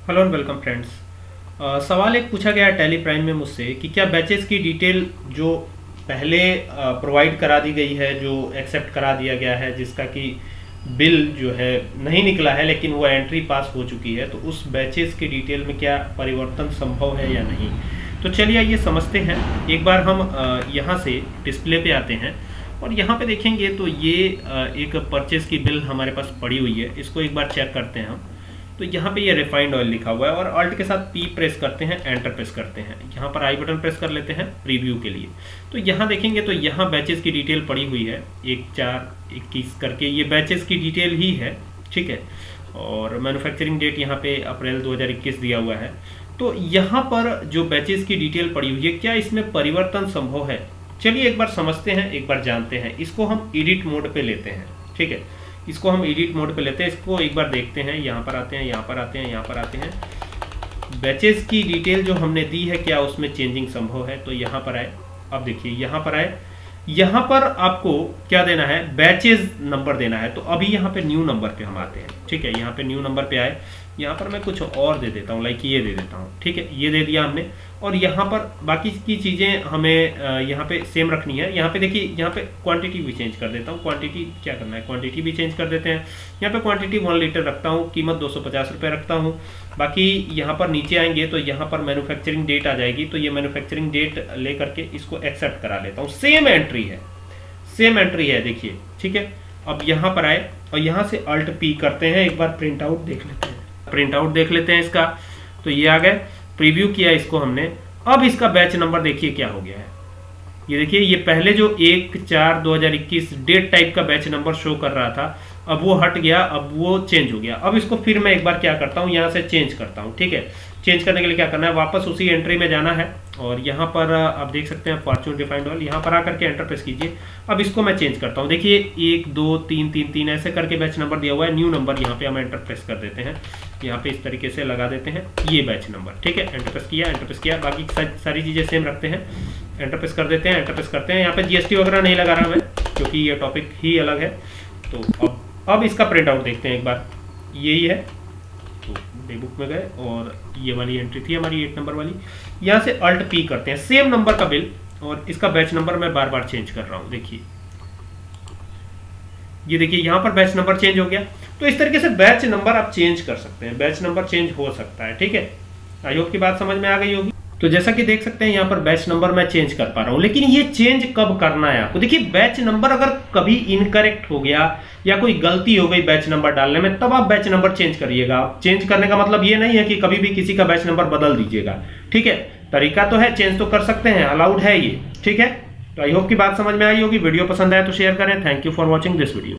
Hello and welcome friends. सवाल एक पूछा गया टैली प्राइम में मुझसे कि क्या बैचेस की डिटेल जो पहले प्रोवाइड करा दी गई है, जो एक्सेप्ट करा दिया गया है, जिसका कि बिल जो है नहीं निकला है लेकिन वो एंट्री पास हो चुकी है, तो उस बैचेस की डिटेल में क्या परिवर्तन संभव है या नहीं। तो चलिए आइए समझते हैं। एक बार हम यहाँ से डिस्प्ले पे आते हैं और यहाँ पे देखेंगे तो ये एक परचेज की बिल हमारे पास पड़ी हुई है। इसको एक बार चेक करते हैं हम। तो यहाँ पे ये रिफाइंड ऑयल लिखा हुआ है और अल्ट के साथ पी प्रेस करते हैं, एंटर प्रेस करते हैं। यहाँ पर आई बटन प्रेस कर लेते हैं प्रीव्यू के लिए। तो यहाँ देखेंगे तो यहाँ बैचेस की डिटेल पड़ी हुई है 1/4/21 करके, ये बैचेस की डिटेल ही है, ठीक है। और मैन्युफैक्चरिंग डेट यहाँ पे अप्रैल 2021 दिया हुआ है। तो यहाँ पर जो बैचेस की डिटेल पड़ी हुई है, क्या इसमें परिवर्तन संभव है? चलिए एक बार समझते हैं, एक बार जानते हैं। इसको हम एडिट मोड पे लेते हैं, ठीक है। इसको हम एडिट मोड पे लेते हैं। इसको एक बार देखते हैं। यहाँ पर आते हैं, यहाँ पर आते हैं, यहाँ पर आते हैं। बैचेस की डिटेल जो हमने दी है, क्या उसमें चेंजिंग संभव है? तो यहाँ पर आए। अब देखिए यहाँ पर आए, यहाँ पर आपको क्या देना है? बैचेस नंबर देना है। तो अभी यहाँ पे न्यू नंबर पे हम आते हैं, ठीक है। यहाँ पे न्यू नंबर पे आए। यहाँ पर मैं कुछ और दे देता हूँ, लाइक ये दे देता हूँ, ठीक है। ये दे दिया हमने। और यहाँ पर बाकी की चीज़ें हमें यहाँ पे सेम रखनी है। यहाँ पे देखिए, यहाँ पे क्वांटिटी भी चेंज कर देता हूँ। क्वांटिटी क्या करना है, क्वांटिटी भी चेंज कर देते हैं। यहाँ पे क्वांटिटी 1 लीटर रखता हूँ, कीमत 250 रुपये रखता हूँ। बाकी यहाँ पर नीचे आएंगे तो यहाँ पर मैन्युफैक्चरिंग डेट आ जाएगी। तो ये मैन्युफैक्चरिंग डेट ले करके इसको एक्सेप्ट करा लेता हूँ। सेम एंट्री है, सेम एंट्री है, देखिए, ठीक है। अब यहाँ पर आए और यहाँ से अल्ट पी करते हैं। एक बार प्रिंट आउट देख लेते हैं, प्रिंट आउट देख लेते हैं इसका। तो ये आ गए, प्रीव्यू किया इसको हमने। अब इसका बैच नंबर देखिए क्या हो गया है। ये देखिए, ये पहले जो 1/4/2021 डेट टाइप का बैच नंबर शो कर रहा था, अब वो हट गया, अब वो चेंज हो गया। अब इसको फिर मैं एक बार क्या करता हूँ, यहाँ से चेंज करता हूँ, ठीक है। चेंज करने के लिए क्या करना है, वापस उसी एंट्री में जाना है और यहाँ पर आप देख सकते हैं फॉर्च्यून रिफाइंड ऑयल, यहाँ पर आकर के एंटर प्रेस कीजिए। अब इसको मैं चेंज करता हूँ। देखिए 1 2 3 3 3 ऐसे करके बैच नंबर दिया हुआ है। न्यू नंबर यहाँ पे हम एंटर प्रेस कर देते हैं। यहाँ पे इस तरीके से लगा देते हैं ये बैच नंबर, ठीक है। एंटर प्रेस किया, एंटर प्रेस किया, बाकी सारी चीज़ें सेम रखते हैं। एंटर प्रेस कर देते हैं, एंटर प्रेस करते हैं। यहाँ पे जीएसटी वगैरह नहीं लगा रहा मैं, क्योंकि ये टॉपिक ही अलग है। तो अब इसका प्रिंट आउट देखते हैं एक बार। यही है, तो डे बुक में गए और ये वाली एंट्री थी हमारी 8 नंबर वाली। यहाँ से अल्ट पी करते हैं, सेम नंबर का बिल, और इसका बैच नंबर मैं बार बार चेंज कर रहा हूँ। देखिए, ये देखिए यहाँ पर बैच नंबर चेंज हो गया। तो इस तरीके से बैच नंबर आप चेंज कर सकते हैं, बैच नंबर चेंज हो सकता है, ठीक है। आई होप की बात समझ में आ गई होगी। तो जैसा कि देख सकते हैं यहाँ पर बैच नंबर मैं चेंज कर पा रहा हूँ, लेकिन ये चेंज कब करना है आपको? देखिए, बैच नंबर अगर कभी इनकरेक्ट हो गया या कोई गलती हो गई बैच नंबर डालने में, तब आप बैच नंबर चेंज करिएगा। चेंज करने का मतलब ये नहीं है कि कभी भी किसी का बैच नंबर बदल दीजिएगा, ठीक है। तरीका तो है, चेंज तो कर सकते हैं, अलाउड है ये, ठीक है। तो आई होप की बात समझ में आई होगी। वीडियो पसंद आए तो शेयर करें। Thank you for watching this video.